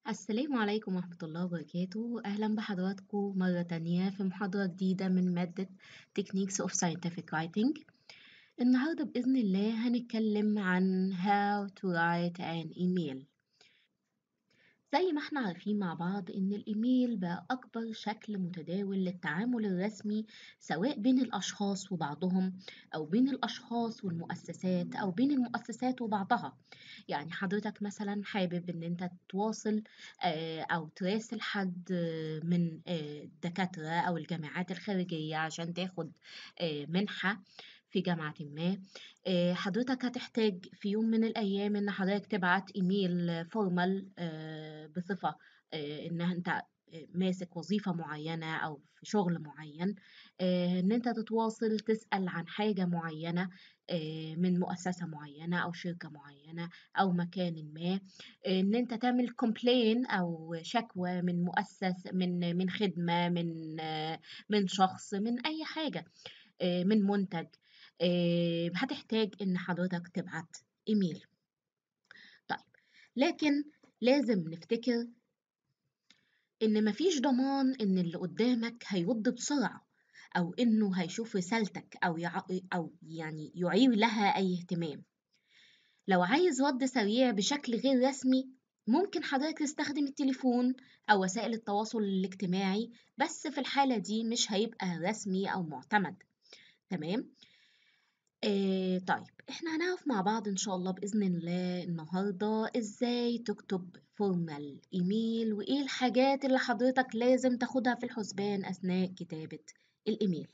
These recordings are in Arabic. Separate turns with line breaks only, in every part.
السلام عليكم ورحمة الله وبركاته. أهلا بحضراتكم مرة تانية في محاضرة جديدة من مادة Techniques of Scientific Writing. النهاردة بإذن الله هنتكلم عن How to write an email. زي ما احنا عارفين مع بعض إن الإيميل بقى أكبر شكل متداول للتعامل الرسمي، سواء بين الأشخاص وبعضهم أو بين الأشخاص والمؤسسات أو بين المؤسسات وبعضها. يعني حضرتك مثلا حابب إن أنت تواصل أو تراسل حد من الدكاترة أو الجامعات الخارجية عشان تاخد منحة في جامعة ما. حضرتك هتحتاج في يوم من الأيام إن حضرتك تبعت إيميل فورمال بصفة إن أنت ماسك وظيفة معينة أو في شغل معين، إن أنت تتواصل تسأل عن حاجة معينة من مؤسسة معينة أو شركة معينة أو مكان ما، إن أنت تعمل كومبلين أو شكوى من مؤسس من خدمة من شخص من أي حاجة، من منتج. هتحتاج إن حضرتك تبعت إيميل. طيب، لكن لازم نفتكر إن مفيش ضمان إن اللي قدامك هيرد بسرعة أو إنه هيشوف رسالتك أو يعني يعير لها أي اهتمام. لو عايز رد سريع بشكل غير رسمي، ممكن حضرتك تستخدم التليفون أو وسائل التواصل الاجتماعي، بس في الحالة دي مش هيبقى رسمي أو معتمد. تمام؟ طيب، احنا هنعرف مع بعض ان شاء الله بإذن الله النهاردة ازاي تكتب فورمال ايميل، وايه الحاجات اللي حضرتك لازم تاخدها في الحسبان اثناء كتابة الايميل.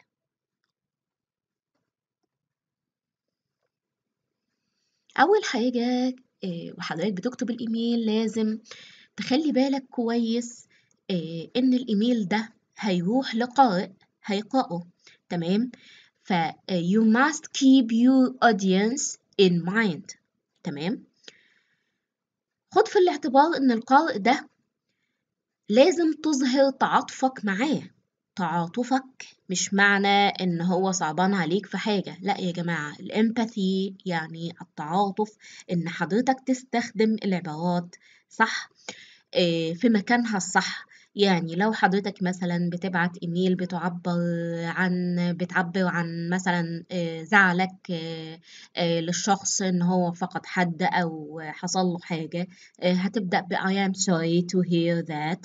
اول حاجة، وحضرتك بتكتب الايميل لازم تخلي بالك كويس ان الايميل ده هيروح لقارئ هيقرأه. تمام؟ ف you must keep your audience in mind. تمام؟ خد في الاعتبار إن القارئ ده لازم تظهر تعاطفك معاه. تعاطفك مش معنى إن هو صعبان عليك في حاجة، لا يا جماعة، الإمباثي يعني التعاطف، إن حضرتك تستخدم العبارات صح في مكانها الصح. يعني لو حضرتك مثلا بتبعت إيميل بتعبر عن مثلا زعلك للشخص إن هو فقد حد أو حصل له حاجة، هتبدأ ب I am sorry to hear that.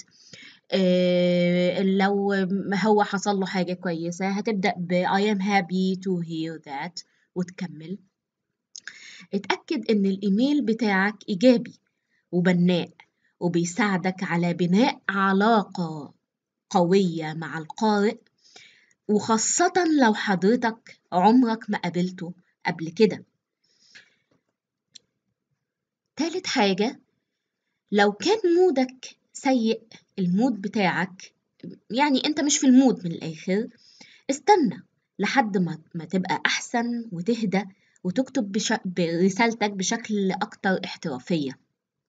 لو هو حصل له حاجة كويسة هتبدأ ب I am happy to hear that وتكمل. اتأكد إن الإيميل بتاعك إيجابي وبناء وبيساعدك على بناء علاقة قوية مع القارئ، وخاصة لو حضرتك عمرك ما قابلته قبل كده. تالت حاجة، لو كان مودك سيء، المود بتاعك يعني انت مش في المود من الآخر، استنى لحد ما تبقى أحسن وتهدى وتكتب برسالتك بشكل أكتر احترافية.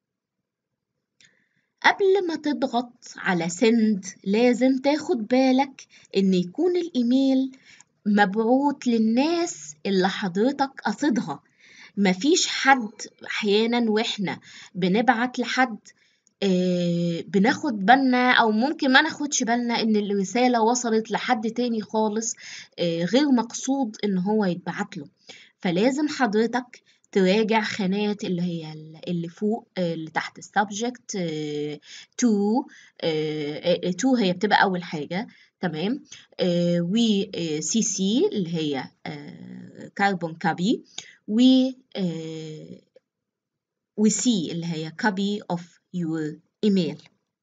قبل ما تضغط على send لازم تاخد بالك إن يكون الإيميل مبعوت للناس اللي حضرتك قصدها. مفيش حد، أحيانا وإحنا بنبعت لحد بناخد بالنا أو ممكن ما ناخدش بالنا إن الرسالة وصلت لحد تاني خالص غير مقصود إن هو يتبعت له. فلازم حضرتك تراجع خانات اللي فوق، اللي تحت السبجكت تو هي بتبقى أول حاجة. تمام؟ و سي سي اللي هي كاربون كابي، و سي اللي هي copy of your email.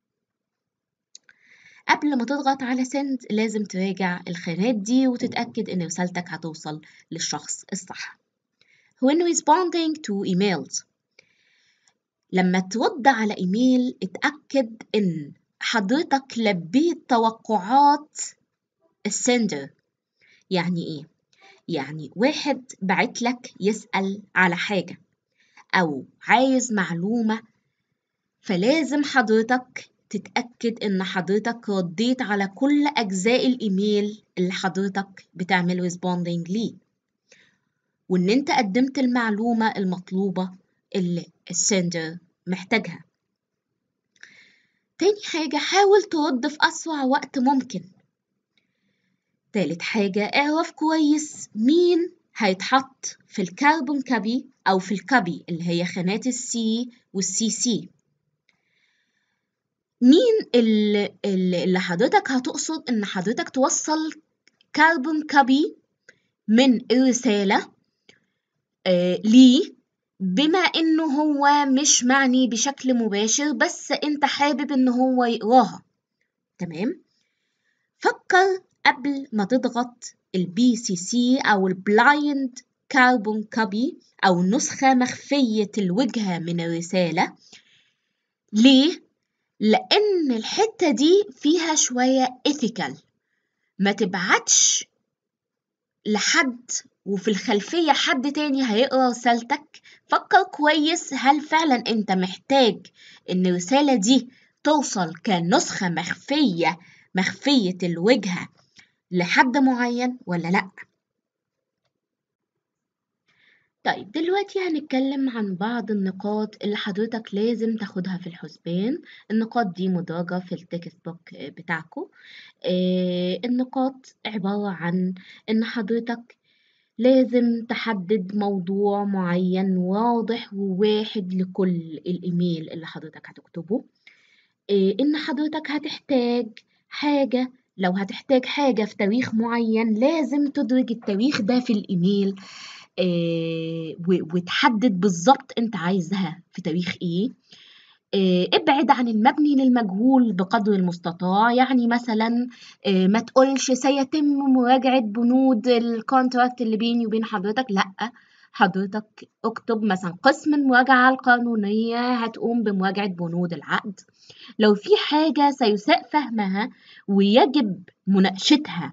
قبل ما تضغط على send لازم تراجع الخانات دي وتتأكد إن رسالتك هتوصل للشخص الصح. When responding to emails، لما ترد على إيميل اتأكد إن حضرتك لبيت توقعات السندر. يعني إيه؟ يعني واحد بعت لك يسأل على حاجة أو عايز معلومة، فلازم حضرتك تتأكد إن حضرتك رديت على كل أجزاء الإيميل اللي حضرتك بتعمل responding ليه، وإن أنت قدمت المعلومة المطلوبة اللي السندر محتاجها. تاني حاجة حاول ترد في أسرع وقت ممكن. تالت حاجة اعرف كويس مين هيتحط في الكربون كابي أو في الكابي اللي هي خانات السي والسي سي. مين اللي حضرتك هتقصد إن حضرتك توصل كربون كابي من الرسالة ليه، بما إنه هو مش معني بشكل مباشر بس أنت حابب إن هو يقراها. تمام؟ فكر قبل ما تضغط الBCC أو البلايند كربون كوبي أو نسخة مخفية الوجهة من الرسالة. ليه؟ لأن الحتة دي فيها شوية ethical. ما تبعتش لحد وفي الخلفية حد تاني هيقرأ رسالتك. فكر كويس هل فعلا انت محتاج ان الرسالة دي توصل كنسخة مخفية الوجهة لحد معين ولا لأ. طيب دلوقتي هنتكلم عن بعض النقاط اللي حضرتك لازم تاخدها في الحسبان. النقاط دي مدرجة في التكست بوك بتاعكم. النقاط عبارة عن إن حضرتك لازم تحدد موضوع معين واضح وواحد لكل الإيميل اللي حضرتك هتكتبه. إن حضرتك هتحتاج حاجة، لو هتحتاج حاجة في تاريخ معين لازم تدرج التاريخ ده في الإيميل، وتحدد بالظبط أنت عايزها في تاريخ إيه. ابعد عن المبني للمجهول بقدر المستطاع. يعني مثلا ما تقولش سيتم مراجعة بنود الكونتراكت اللي بيني وبين حضرتك. لأ، حضرتك اكتب مثلا قسم المراجعة القانونية هتقوم بمراجعة بنود العقد. لو في حاجة سيساء فهمها ويجب مناقشتها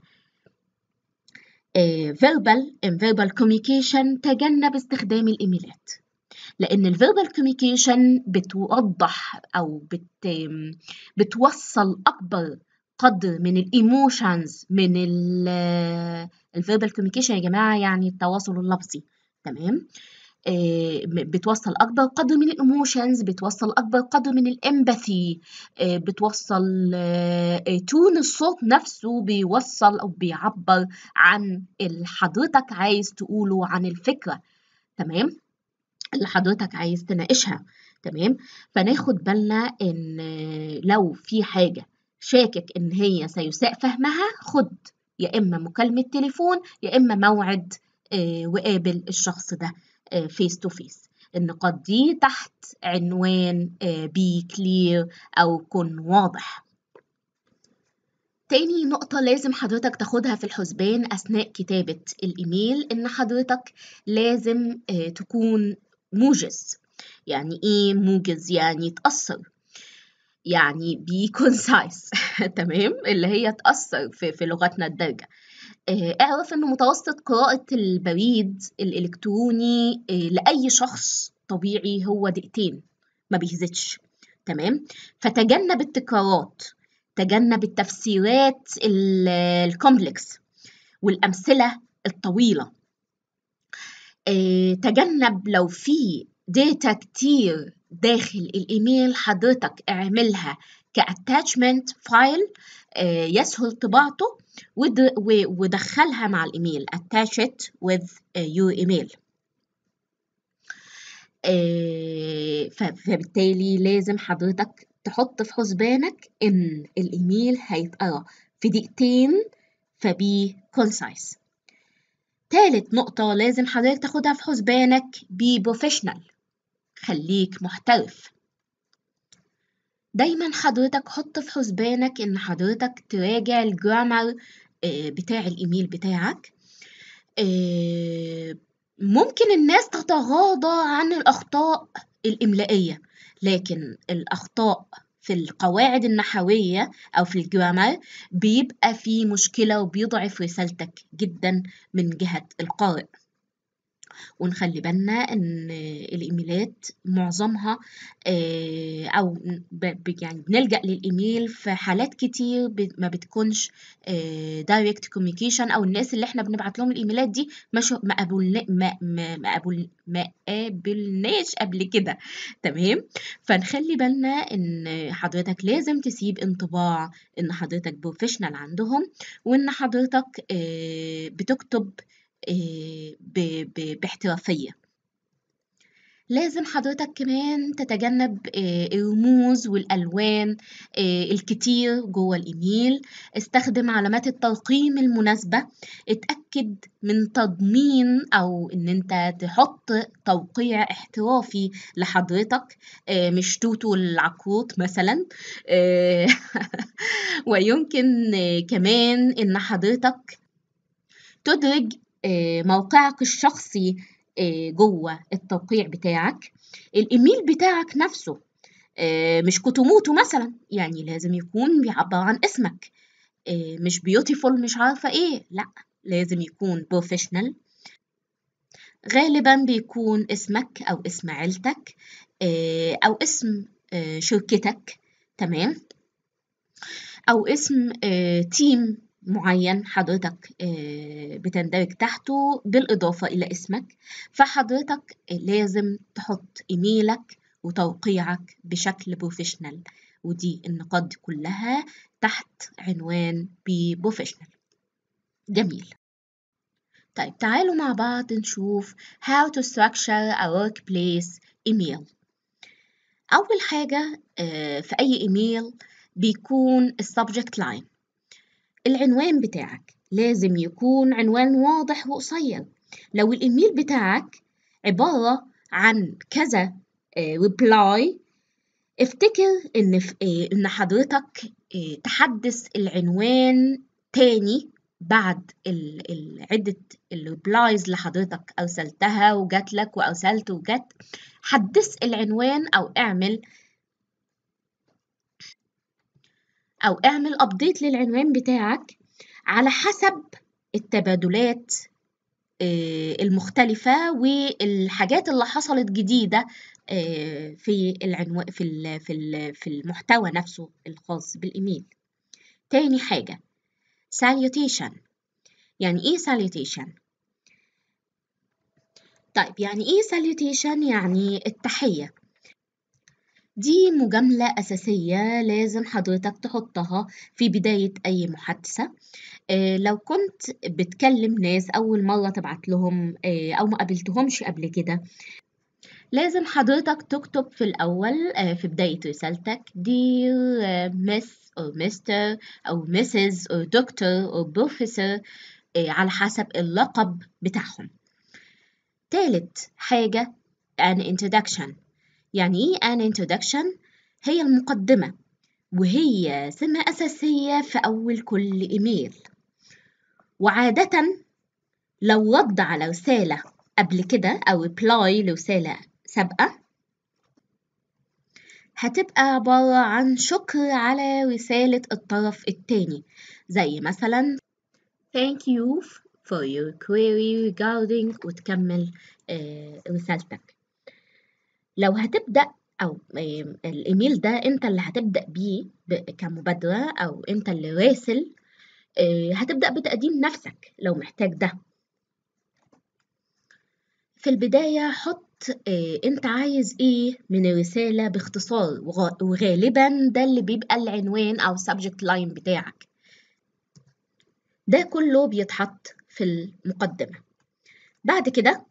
verbal communication، تجنب استخدام الإيميلات. لأن الverbal communication بتوضح أو بتوصل أكبر قدر من الإيموشنز من الverbal communication يا جماعة، يعني التواصل اللفظي. تمام؟ بتوصل أكبر قدر من الإيموشنز، بتوصل أكبر قدر من الإمباثي، بتوصل تون الصوت نفسه بيوصل أو بيعبر عن اللي حضرتك عايز تقوله، عن الفكرة. تمام؟ اللي حضرتك عايز تناقشها. تمام؟ فناخد بالنا إن لو في حاجة شاكك إن هي سيساء فهمها، خد يا إما مكالمة تليفون يا إما موعد وقابل الشخص ده فيس تو فيس. النقاط دي تحت عنوان بي كلير أو كن واضح. تاني نقطة لازم حضرتك تاخدها في الحسبان أثناء كتابة الإيميل إن حضرتك لازم تكون موجز. يعني إيه موجز؟ يعني تأثر، يعني بي كونسايس. تمام؟ اللي هي تأثر في لغتنا الدارجة. اعرف إن متوسط قراءة البريد الإلكتروني لأي شخص طبيعي هو دقيقتين، ما بيزيدش. تمام؟ فتجنب التكرارات، تجنب التفسيرات الكومبلكس والأمثلة الطويلة. تجنب لو في داتا كتير داخل الإيميل حضرتك اعملها كأتاتشمنت فايل يسهل طباعته ودخلها مع الإيميل. attach it with your email. فبالتالي لازم حضرتك تحط في حسبانك إن الإيميل هيتقرأ في دقيقتين، فبي concise. تالت نقطة لازم حضرتك تاخدها في حسبانك بي بروفيشنال، خليك محترف. دايما حضرتك حط في حسبانك إن حضرتك تراجع الجرامر بتاع الإيميل بتاعك. ممكن الناس تتغاضى عن الأخطاء الإملائية، لكن الأخطاء في القواعد النحوية أو في الجرامر بيبقى في مشكلة وبيضعف رسالتك جدا من جهة القارئ. ونخلي بالنا ان الايميلات معظمها او يعني بنلجأ للايميل في حالات كتير ما بتكونش دايركت كوميونيكيشن، او الناس اللي احنا بنبعت لهم الايميلات دي ما قابلناش قبل كده. تمام. فنخلي بالنا ان حضرتك لازم تسيب انطباع ان حضرتك بروفيشنال عندهم، وان حضرتك بتكتب باحترافية. لازم حضرتك كمان تتجنب الرموز والألوان الكتير جوه الإيميل. استخدم علامات الترقيم المناسبة. اتأكد من تضمين أو إن أنت تحط توقيع احترافي لحضرتك، مش توتو العكروت مثلا. ويمكن كمان إن حضرتك تدرج موقعك الشخصي جوه التوقيع بتاعك. الإيميل بتاعك نفسه مش كوتوموتو مثلا، يعني لازم يكون بيعبر عن اسمك، مش بيوتيفول مش عارفة ايه، لا، لازم يكون بروفيشنال. غالبا بيكون اسمك أو اسم عيلتك أو اسم شركتك، تمام، أو اسم تيم معين حضرتك بتندرج تحته بالإضافة إلى اسمك. فحضرتك لازم تحط إيميلك وتوقيعك بشكل بروفيشنال، ودي النقاط دي كلها تحت عنوان بروفيشنال. جميل. طيب تعالوا مع بعض نشوف how to structure a workplace email. أول حاجة في أي إيميل بيكون السبجكت لاين. العنوان بتاعك لازم يكون عنوان واضح وقصير. لو الإيميل بتاعك عبارة عن كذا reply، افتكر إن حضرتك تحدث العنوان تاني بعد عدة الريبلايز اللي حضرتك أرسلتها وجات لك وأرسلت وجات. حدث العنوان أو اعمل أبديت للعنوان بتاعك على حسب التبادلات المختلفة والحاجات اللي حصلت جديدة في العنوان في المحتوى نفسه الخاص بالإيميل. تاني حاجة salutation. يعني إيه salutation؟ طيب يعني إيه salutation؟ يعني التحية. دي مجاملة أساسية لازم حضرتك تحطها في بداية أي محادثة. لو كنت بتكلم ناس أول مرة تبعت لهم أو ما قابلتهمش قبل كده، لازم حضرتك تكتب في الأول في بداية رسالتك Dear Miss أو Mr أو Mrs أو Doctor أو Professor على حسب اللقب بتاعهم. تالت حاجة an introduction. يعني إيه an introduction؟ هي المقدمة، وهي سمة أساسية في أول كل إيميل. وعادة لو رد على رسالة قبل كده أو reply لرسالة سابقة، هتبقى عبارة عن شكر على رسالة الطرف التاني، زي مثلا Thank you for your query regarding، وتكمل رسالتك. لو هتبدأ أو الإيميل ده أنت اللي هتبدأ بيه كمبادرة أو أنت اللي راسل، هتبدأ بتقديم نفسك لو محتاج ده. في البداية حط أنت عايز إيه من الرسالة باختصار، وغالباً ده اللي بيبقى العنوان أو subject line بتاعك. ده كله بيتحط في المقدمة. بعد كده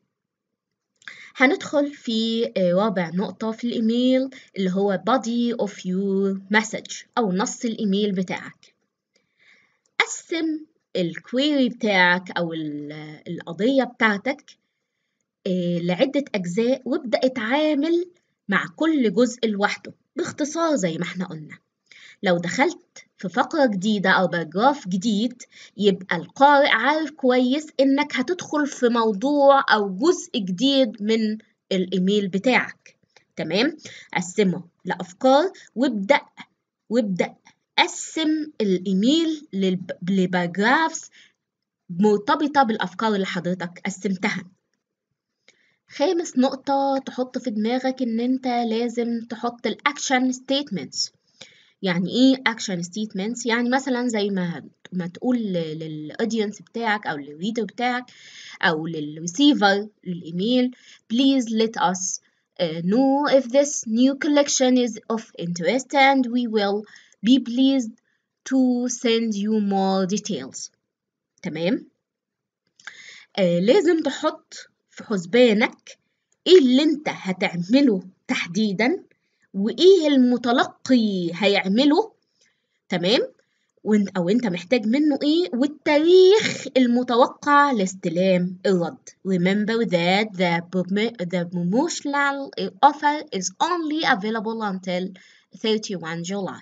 هندخل في رابع نقطة في الإيميل اللي هو body of your message أو نص الإيميل بتاعك. قسم الكويري بتاعك أو القضية بتاعتك لعدة أجزاء، وابدأ اتعامل مع كل جزء لوحده باختصار زي ما احنا قلنا. لو دخلت في فقرة جديدة أو باراجراف جديد، يبقى القارئ عارف كويس إنك هتدخل في موضوع أو جزء جديد من الإيميل بتاعك. تمام؟ قسمه لأفكار وابدأ قسم الإيميل لباراجرافز مرتبطة بالأفكار اللي حضرتك قسمتها. خامس نقطة تحط في دماغك إن أنت لازم تحط الأكشن ستيتمنتس. يعني إيه أكشن ستيتمنتس؟ يعني مثلا زي ما تقول للأودينس بتاعك أو للريدر بتاعك أو للريسيفر للإيميل please let us know if this new collection is of interest and we will be pleased to send you more details. تمام؟ لازم تحط في حسبانك ايه اللي انت هتعمله تحديدا وايه المتلقي هيعمله. تمام؟ او انت محتاج منه ايه والتاريخ المتوقع لاستلام الرد. Remember that the promotional offer is only available until 31 July.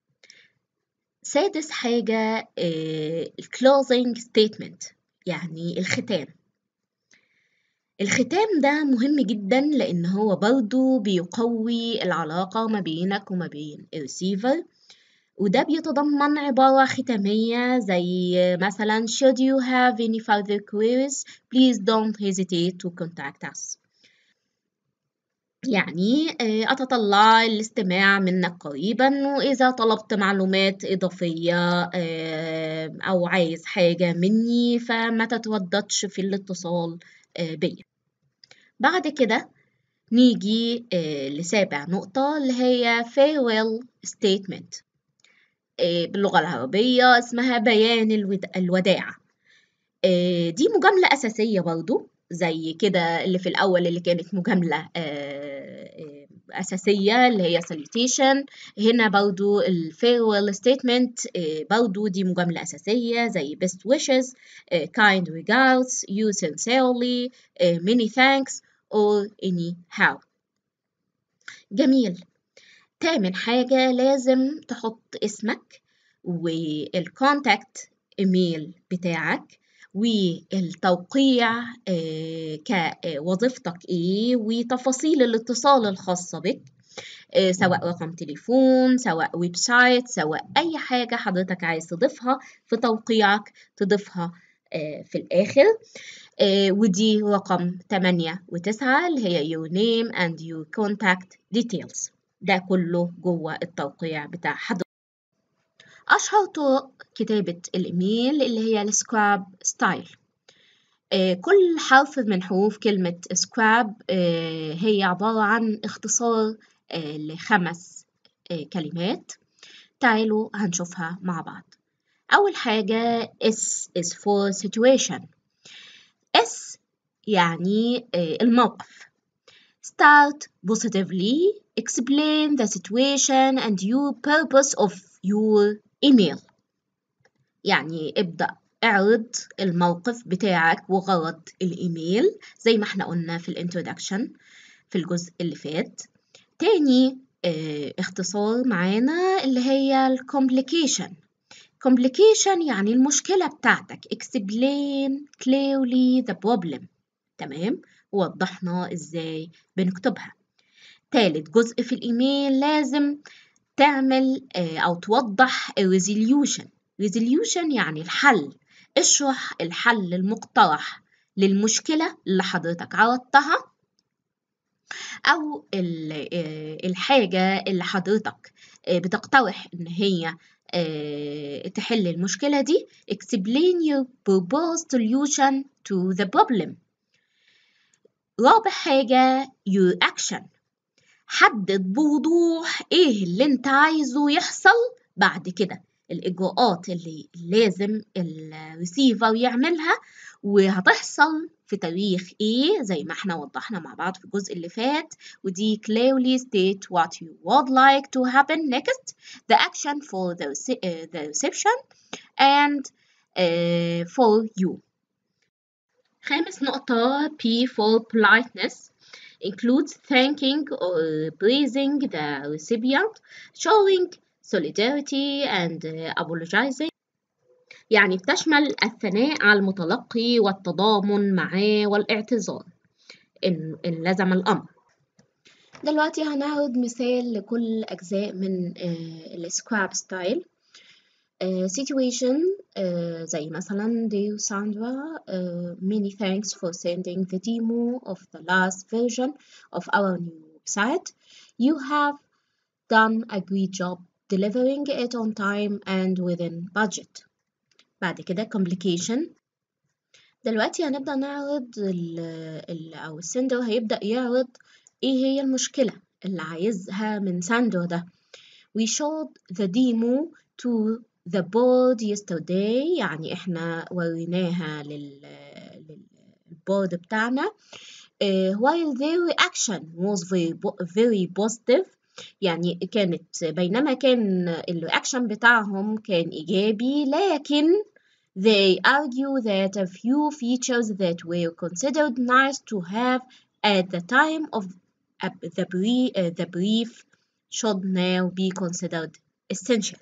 سادس حاجة closing statement، يعني الختام. الختام ده مهم جدا لأن هو برضو بيقوي العلاقة ما بينك وما بين الريسيفر، وده بيتضمن عبارة ختامية زي مثلا should you have any further queries please don't hesitate to contact us. يعني أتطلع الاستماع منك قريبا، وإذا طلبت معلومات إضافية أو عايز حاجة مني فما تترددش في الاتصال بيا. بعد كده نيجي لسابع نقطة اللي هي farewell statement. باللغة العربية اسمها بيان الوداع. دي مجاملة أساسية برضو زي كده اللي في الأول اللي كانت مجاملة أساسية اللي هي salutation. هنا برضو farewell statement برضو دي مجاملة أساسية زي best wishes, kind regards, you sincerely, many thanks or anyhow. جميل. تامن حاجة لازم تحط اسمك والكونتاكت ايميل بتاعك والتوقيع كوظيفتك ايه وتفاصيل الاتصال الخاصة بك، سواء رقم تليفون سواء ويب سايت سواء اي حاجة حضرتك عايز تضيفها في توقيعك تضيفها في الآخر. ودي رقم 8 و9 اللي هي your name and your contact details. ده كله جوه التوقيع بتاع حضرتك. أشهر طرق كتابة الإيميل اللي هي السكراب ستايل. كل حرف من حروف كلمة سكراب هي عبارة عن اختصار ل5 كلمات. تعالوا هنشوفها مع بعض. أول حاجة S is for situation. S يعني الموقف. Start positively, explain the situation and your purpose of your email. يعني ابدأ اعرض الموقف بتاعك وغرض الإيميل زي ما احنا قلنا في الانترودكشن في الجزء اللي فات. تاني اختصار معانا اللي هي complication. complication يعني المشكلة بتاعتك. explain clearly the problem. تمام؟ ووضحنا ازاي بنكتبها. تالت جزء في الإيميل لازم تعمل أو توضح resolution. resolution يعني الحل. اشرح الحل المقترح للمشكلة اللي حضرتك عرضتها أو الحاجة اللي حضرتك بتقترح إن هي تحل المشكلة دي. explain your proposed solution to the problem. رابع حاجة your action. حدد بوضوح ايه اللي انت عايزه يحصل بعد كده، الإجراءات اللي لازم الريسيفر يعملها وهتحصل في تاريخ ايه زي ما احنا وضحنا مع بعض في الجزء اللي فات. ودي clearly state what you would like to happen next, the action for the reception and for you. خامس نقطة P for politeness includes thanking or praising the recipient, showing solidarity and apologizing. يعني بتشمل الثناء على المتلقي والتضامن معاه والاعتذار إن لزم الأمر. دلوقتي هنعرض مثال لكل أجزاء من السكراب ستايل. situation زي مثلا Dear Sandra, many thanks for sending the demo of the last version of our new website. You have done a great job delivering it on time and within budget. بعد كده complication. دلوقتي هنبدأ نعرض أو السندر هيبدأ يعرض إيه هي المشكلة اللي عايزها من ساندرا ده. We showed the demo to the board yesterday. يعني إحنا وريناها للبورد بتاعنا. While their reaction was very positive. يعني بينما كان الرياكشن بتاعهم كان إيجابي، لكن they argue that a few features that were considered nice to have at the time of the brief should now be considered essential.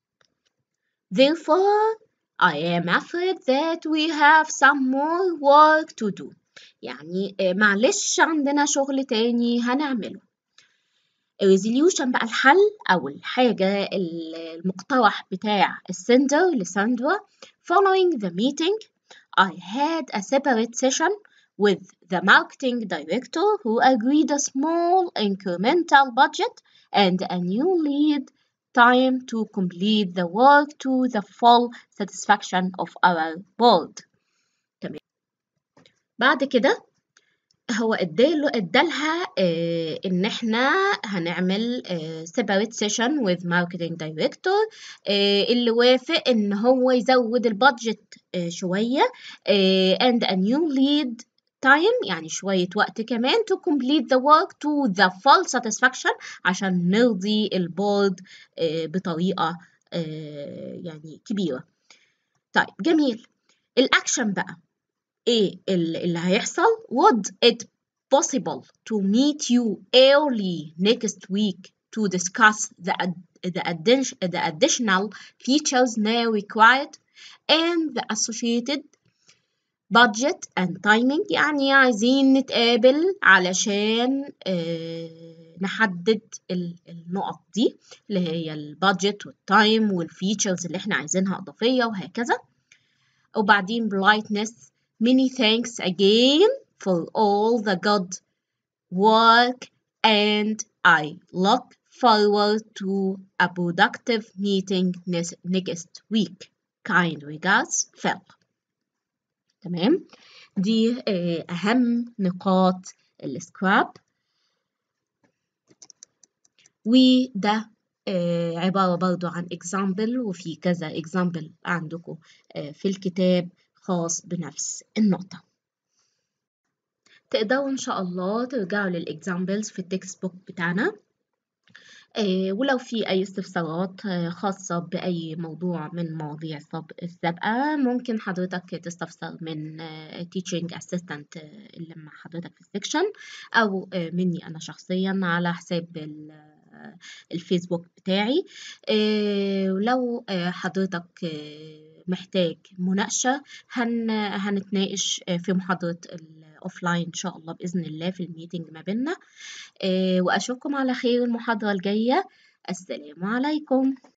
Therefore, I am afraid that we have some more work to do. يعني معلش عندنا شغل تاني هنعمله. الريزوليوشن بقى الحل أو الحاجة المقترح بتاع السندر لساندرا. Following the meeting, I had a separate session with the marketing director who agreed a small incremental budget and a new lead time to complete the work to the full satisfaction of our board. تمام. بعد كده هو ادالها ان احنا هنعمل separate session with marketing director اللي وافق ان هو يزود البادجت شوية and a new lead time يعني شوية وقت كمان to complete the work to the full satisfaction عشان نرضي البورد بطريقة يعني كبيرة. طيب جميل. الأكشن بقى إيه اللي هيحصل؟ Would it possible to meet you early next week to discuss the additional features now required and the associated budget and timing. يعني عايزين نتقابل علشان نحدد النقط دي اللي هي البادجت والتايم والفيتشرز اللي احنا عايزينها إضافية وهكذا. وبعدين politeness. Many thanks again for all the good work and I look forward to a productive meeting next week. Kind regards, Phil. تمام. دي أهم نقاط السكراب. وده عبارة برضو عن example وفي كذا example عندكم في الكتاب خاص بنفس النقطة. تقدروا إن شاء الله ترجعوا للإكزامبلز في التكست بوك بتاعنا. ولو في أي استفسارات خاصة بأي موضوع من مواضيع السابقة ممكن حضرتك تستفسر من teaching assistant اللي مع حضرتك في السكشن أو مني أنا شخصيا على حساب الفيسبوك بتاعي. ولو حضرتك محتاج مناقشة هنتناقش في محاضرة الأوفلاين إن شاء الله بإذن الله في الميتنج ما بيننا. وأشوفكم على خير المحاضرة الجاية. السلام عليكم.